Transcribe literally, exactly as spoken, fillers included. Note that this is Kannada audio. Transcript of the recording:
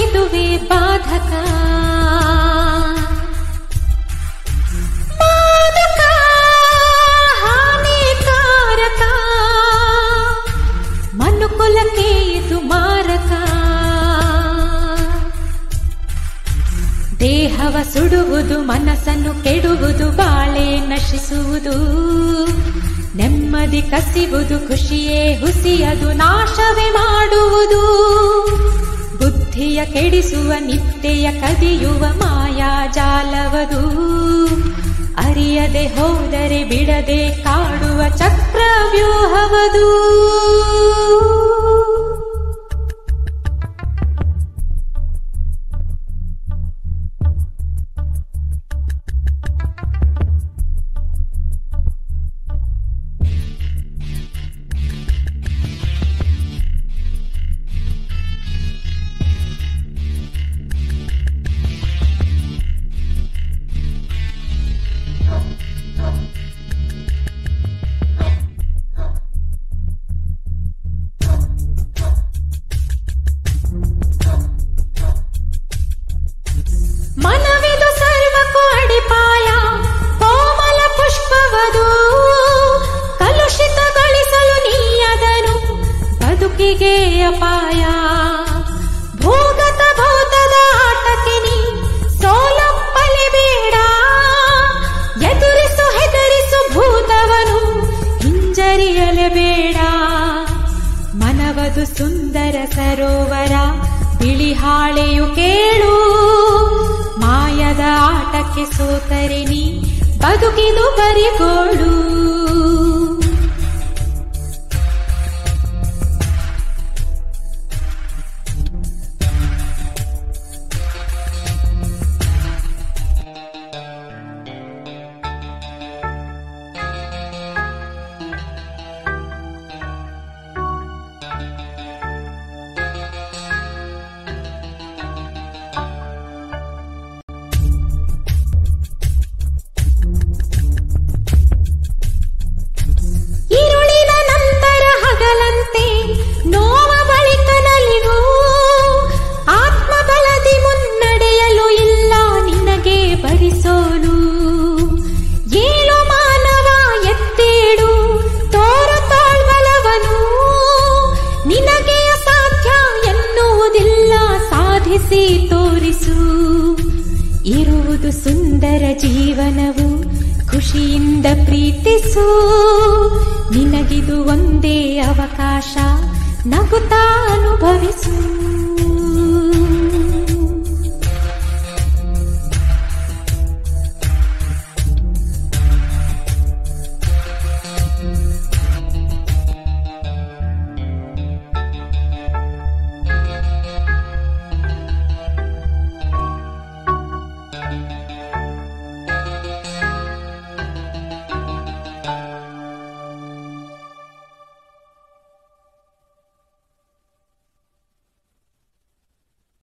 ಇದುವೇ ಬಾಧಕ. ಮಾದಕ ಹಾನಿಕಾರಕ, ಮನುಕುಲಕ್ಕೆ ಇದು ಮಾರಕ. ದೇಹವ ಸುಡುವುದು, ಮನಸ್ಸನ್ನು ಕೆಡುವುದು, ಬಾಳೆ ನಶಿಸುವುದು, ನೆಮ್ಮದಿ ಕಸಿವುದು, ಖುಷಿಯೇ ಹುಸಿಯದು, ನಾಶವೇ ಮಾಡುವುದು. ಬುದ್ಧಿಯ ಕೆಡಿಸುವ, ನಿತ್ಯೆಯ ಕದಿಯುವ ಮಾಯಾ ಜಾಲವದು. ಅರಿಯದೆ ಹೋದರೆ ಬಿಡದೆ ಕಾಡುವ ಚಕ್ರವ್ಯೂಹವದು. ಮನವಿದು ಸರ್ವಕ್ಕೂ ಅಡಿಪಾಯ, ಕೋಮಲ ಪುಷ್ಪವದು. ಕಲುಷಿತಗೊಳಿಸಲು ನೀಯದನು, ಬದುಕಿಗೆ ಅಪಾಯ. ಭೂಗತ ಭೂತದ ಆಟಕ್ಕೆ ನೀ ಸೋಲಪ್ಪಲೆ ಬೇಡ. ಎದುರಿಸು ಹೆದರಿಸು ಭೂತವನು, ಹಿಂಜರಿಯಲೆ ಬೇಡ. ಮನವದು ಸುಂದರ ಸರೋವರ, ಬಿಳಿ ಹಾಳೆಯು ಕೇಳು. ಮಾಯದ ಆಟಕ್ಕೆ ಸೋತರೆ ನೀ ಬದುಕಿದು ಬರಿಗೋಳು. ಈರುಳಿನ ನಂತರ ಹಗಲಂತೆ, ನೋವ ಬಳಿಕ ನಲಿವು. ಆತ್ಮಬಲದಿ ಮುನ್ನಡೆಯಲು ಇಲ್ಲ ನಿನಗೆ ಬರಿಸೋಲು. ಏಳು ಮಾನವ ಎತ್ತೇಡು, ತೋರು ತೋಳ್ಬಲವನು. ನಿನಗೆ ಅಸಾಧ್ಯ ಎನ್ನುವುದಿಲ್ಲ, ಸಾಧಿಸಿ ತೋರಿಸು. ಇರುವುದು ಸುಂದರ ಜೀವನವು, ಖುಷಿಯಿಂದ ಪ್ರೀತಿಸು. ನಿನಗಿದು ಒಂದೇ ಅವಕಾಶ, ನಗುತ್ತಾ ಅನುಭವಿಸು.